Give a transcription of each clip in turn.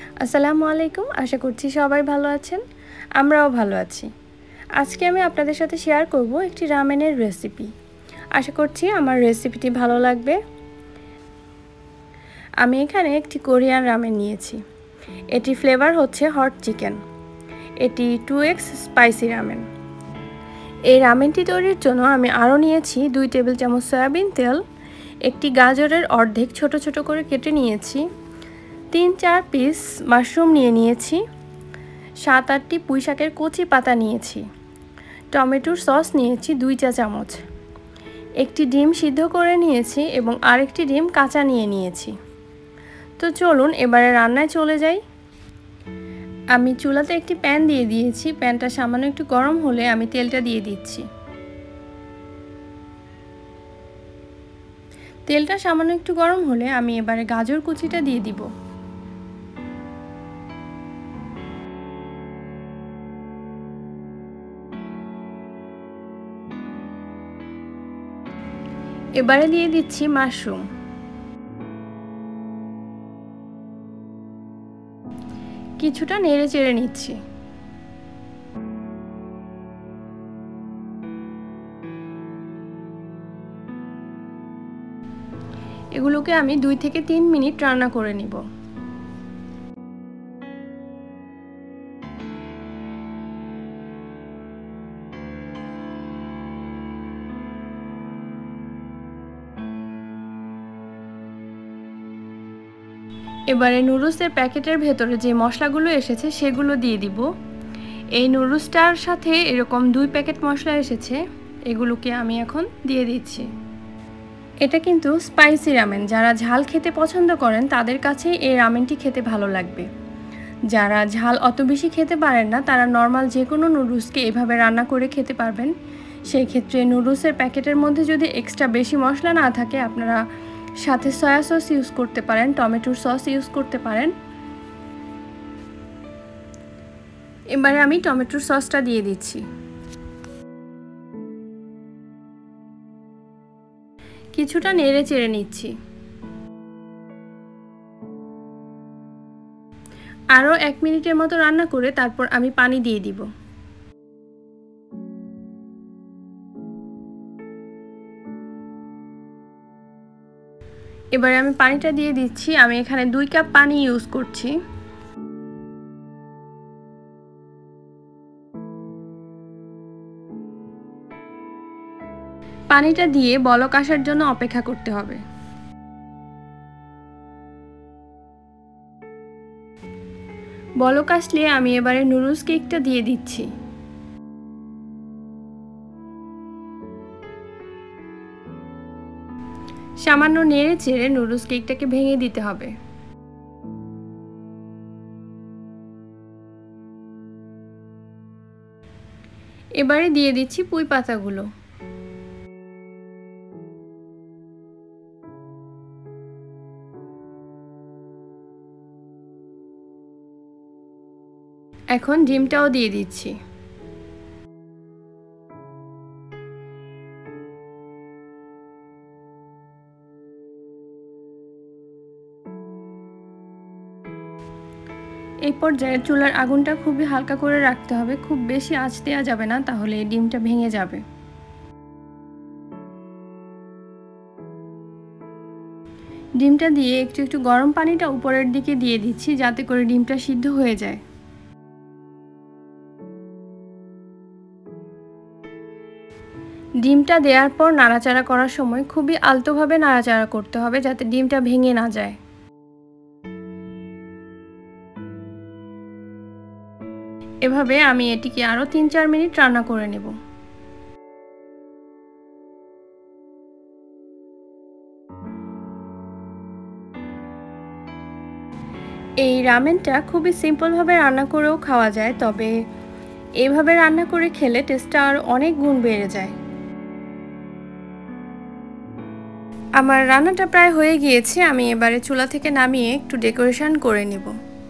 আসসালামু আলাইকুম। আশা করছি সবাই ভালো আছেন, আমরাও ভালো আছি। আজকে আমি আপনাদের সাথে শেয়ার করব একটি রামেনের রেসিপি। আশা করছি আমার রেসিপিটি ভালো লাগবে। আমি এখানে একটি কোরিয়ান রামেন নিয়েছি। এটি ফ্লেভার হচ্ছে হট চিকেন। এটি 2x স্পাইসি রামেন। এই রামেনটি তৈরির জন্য আমি আরও নিয়েছি 2 টেবিল চামচ সয়াবিন তেল, একটি গাজরের অর্ধেক ছোট ছোট করে কেটে নিয়েছি, 3-4 পিস মাশরুম নিয়েছি, 7-8টি পুঁই শাকের কচি পাতা নিয়েছি, টমেটোর সস নিয়েছি 2 চা চামচ, একটি ডিম সিদ্ধ করে নিয়েছি এবং আরেকটি ডিম কাঁচা নিয়েছি। তো চলুন এবারে রান্নায় চলে যাই। আমি চুলাতে একটি প্যান দিয়ে দিয়েছি। প্যানটা সামান্য একটু গরম হলে আমি তেলটা দিয়ে দিচ্ছি। তেলটা সামান্য একটু গরম হলে আমি এবারে গাজর কুচিটা দিয়ে দিব। এবারে দিয়ে দিচ্ছি মাশরুম। কিছুটা নেড়ে চেড়ে নিচ্ছি। এগুলোকে আমি 2 থেকে 3 মিনিট রান্না করে নিব। এবারে নুডলসের প্যাকেটের ভেতরে যে মশলাগুলো এসেছে সেগুলো দিয়ে দিব। এই নুডলসটার সাথে এরকম 2 প্যাকেট মশলা এসেছে, এগুলোকে আমি এখন দিয়ে দিচ্ছি। এটা কিন্তু স্পাইসি রামেন। যারা ঝাল খেতে পছন্দ করেন তাদের কাছে এই রামেনটি খেতে ভালো লাগবে। যারা ঝাল অত বেশি খেতে পারেন না তারা নর্মাল যে কোনো নুডলসকে এভাবে রান্না করে খেতে পারবেন। সেই ক্ষেত্রে নুডলসের প্যাকেটের মধ্যে যদি এক্সট্রা বেশি মশলা না থাকে আপনারা সাথে সয়া সস ইউজ করতে পারেন, টমেটোর সস ইউজ করতে পারেন। এবারে আমি টমেটোর সসটা দিয়ে দিচ্ছি। কিছুটা নেড়ে চেড়ে নিচ্ছি। আরও 1 মিনিটের মতো রান্না করে তারপর আমি পানি দিয়ে দিব। এবারে আমি পানিটা দিয়ে দিচ্ছি। আমি এখানে 2 কাপ পানি ইউজ করছি। পানিটা দিয়ে বলক আসার জন্য অপেক্ষা করতে হবে। বলক আসলে আমি এবারে নুডলস কেকটা দিয়ে দিচ্ছি। সামান্য নেড়ে চেড়ে নুডলস কেকটাকে ভেঙে দিতে হবে। এবারে দিয়ে দিচ্ছি পুঁই পাতাগুলো। এখন ডিমটাও দিয়ে দিচ্ছি। এই পর্যায়ে চুলার আগুনটা খুবই হালকা করে রাখতে হবে, খুব বেশি আঁচ দেওয়া যাবে না, তাহলে ডিমটা ভেঙে যাবে। ডিমটা দিয়ে একটু একটু গরম পানিটা উপরের দিকে দিয়ে দিচ্ছি যাতে করে ডিমটা সিদ্ধ হয়ে যায়। ডিমটা দেওয়ার পর নাড়াচাড়া করার সময় খুবই আলতোভাবে নাড়াচাড়া করতে হবে যাতে ডিমটা ভেঙে না যায়। এভাবে আমি এটিকে আরও 3-4 মিনিট রান্না করে নেব। এই রামেনটা খুবই সিম্পলভাবে রান্না করেও খাওয়া যায়, তবে এইভাবে রান্না করে খেলে টেস্টটা আর অনেক গুণ বেড়ে যায়। আমার রান্নাটা প্রায় হয়ে গিয়েছে। আমি এবারে চুলা থেকে নামিয়ে একটু ডেকোরেশন করে নেব।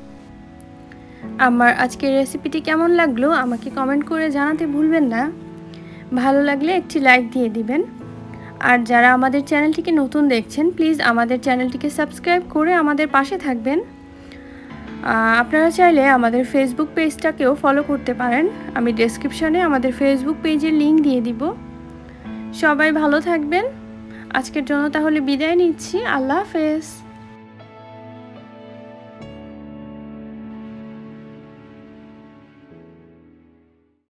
আমার আজকের রেসিপিটি কেমন লাগলো আমাকে কমেন্ট করে জানাতে ভুলবেন না। ভালো লাগলে একটি লাইক দিয়ে দিবেন। আর যারা আমাদের চ্যানেলটিকে নতুন দেখছেন প্লিজ আমাদের চ্যানেলটিকে সাবস্ক্রাইব করে আমাদের পাশে থাকবেন। আপনারা চাইলে আমাদের ফেসবুক পেজটাকেও ফলো করতে পারেন। আমি ডেসক্রিপশনে আমাদের ফেসবুক পেজের লিংক দিয়ে দিব। সবাই ভালো থাকবেন। আজকের জন্য তাহলে বিদায় নিচ্ছি। আল্লাহ হাফেজ।